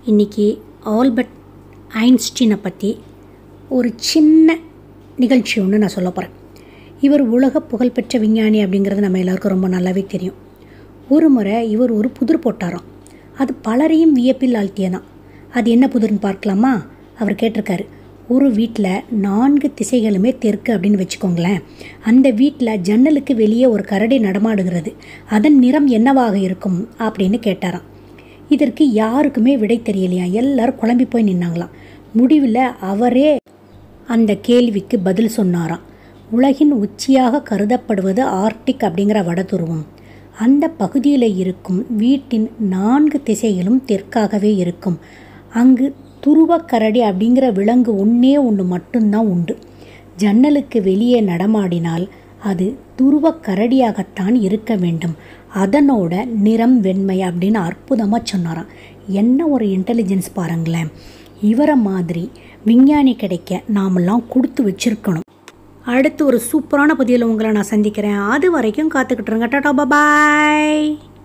இன்றைக்கி ஆல்பர்ட் ஐன்ஸ்டீனை பற்றி ஒரு சின்ன நிகழ்ச்சி ஒன்று நான் சொல்ல போகிறேன். இவர் உலக புகழ்பெற்ற விஞ்ஞானி அப்படிங்கிறது நம்ம எல்லாருக்கும் ரொம்ப நல்லாவே தெரியும். ஒரு முறை இவர் ஒரு புதிர் போட்டாராம். அது பலரையும் வியப்பில் ஆழ்த்தியதான். அது என்ன புதிர்னு பார்க்கலாமா? அவர் கேட்டிருக்காரு, ஒரு வீட்டில் 4 திசைகளுமே தெற்கு அப்படின்னு வச்சுக்கோங்களேன். அந்த வீட்டில் ஜன்னலுக்கு வெளியே ஒரு கரடி நடமாடுகிறது. அதன் நிறம் என்னவாக இருக்கும் அப்படின்னு கேட்டாராம். இதற்கு யாருக்குமே விடை தெரியலையா. எல்லாரும் குழம்பி போய் நின்னாங்களாம். முடிவில் அவரே அந்த கேள்விக்கு பதில் சொன்னாராம். உலகின் உச்சியாக கருதப்படுவது ஆர்க்டிக் அப்படிங்கிற வடதுருவம். அந்த பகுதியில் இருக்கும் வீட்டின் 4 திசைகளும் தெற்காகவே இருக்கும். அங்கு துருவக்கரடி அப்படிங்கிற விலங்கு ஒன்று மட்டும்தான் உண்டு. ஜன்னலுக்கு வெளியே நடமாடினால் அது துருவக்கரடியாகத்தான் இருக்க வேண்டும். அதனோட நிறம் வெண்மை அப்படின்னு அற்புதமாக சொன்னாராம். என்ன ஒரு இன்டெலிஜென்ஸ் பாருங்களேன். இவரை மாதிரி விஞ்ஞானி கிடைக்க நாமெல்லாம் கொடுத்து வச்சிருக்கணும். அடுத்து ஒரு சூப்பரான பதிவில் உங்களை நான் சந்திக்கிறேன். அது வரைக்கும் காத்துக்கிட்டுருங்க. டாடா பாய்.